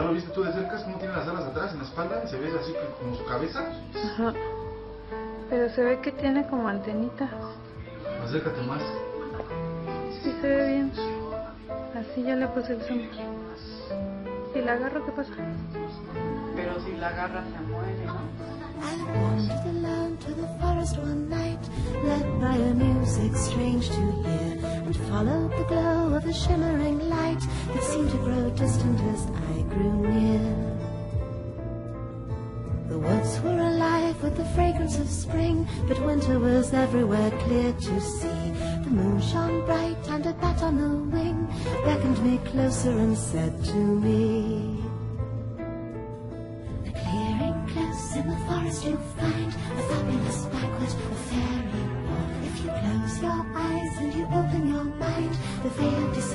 lo viste tú de cerca? ¿Cómo tiene las alas atrás en la espalda? Y se ve así como su cabeza. Ajá. Pero se ve que tiene como antenita. Acércate más. Sí, se ve bien. Así ya le puse el zoom. Si la agarro, ¿qué pasa? Pero si la agarra se muere, ¿no? I wandered alone to the forest one night, led by a music strange to hear, and followed the glow of a shimmering light that seemed to grow distant as I grew near. The woods were alive with the fragrance of spring, but winter was everywhere clear to see. The moon shone bright and a bat on the wing beckoned me closer and said to me, in the forest you'll find a fabulous banquet, a fairy ball. If you close your eyes and you open your mind, the veil